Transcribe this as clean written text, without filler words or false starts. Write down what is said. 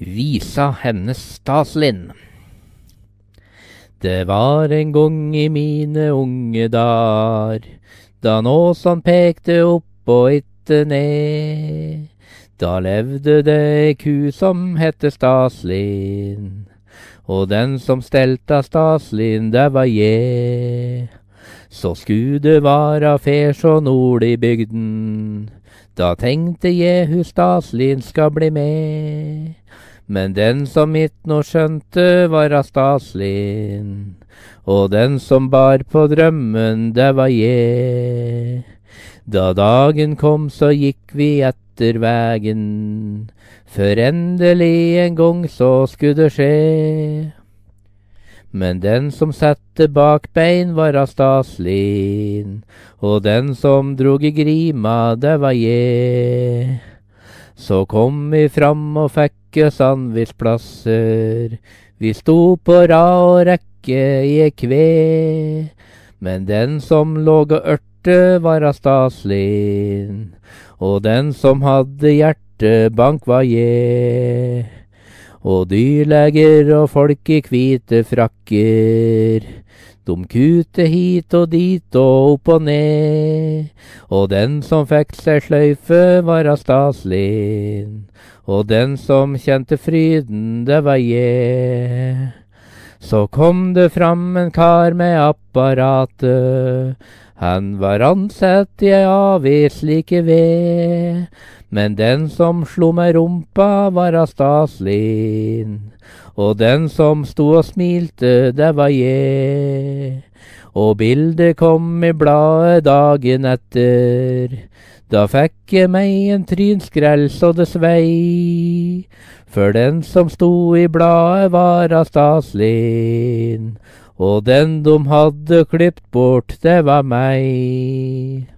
Visa hennes Staslin. Det var en gang i mine unge dager, da nåsan pekte opp og itte ned. Da levde det ei ku som hette Staslin, og den som stelta Staslin, det var jeg. Så skulle det vara fer så nord i bygden, da tenkte jeg hu Staslin skal bli med. Men den som ikke nå skjønte var Staslin, og den som bar på drømmen, det var jeg. Da dagen kom så gikk vi etter vegen, for endelig en gang så skulle det skje. Men den som sette bak bein var Staslin, og den som drog i grima, det var jeg. Så kom vi fram og fikk oss anvisplasser, vi sto på rad og rekke i ei kve. Men den som låg og ørte var Staslin, og den som hadde hjertebank var jeg. Og dyrleger og folk i hvite frakker, de kute hit og dit og opp og ned. Og den som fikk seg sløyfe var Staslin, og den som kjente fryden, det var jeg. Så kom det fram en kar med apparatet, han var ansett i ei avis like ved. Men den som slo meg rumpa var Staslin, og den som sto og smilte, det var jeg. Og bildet kom i bladet dagen etter, da fikk jeg meg en trynskrell så det svei. For den som sto i bladet var Staslin, og den de hadde klipt bort, det var meg.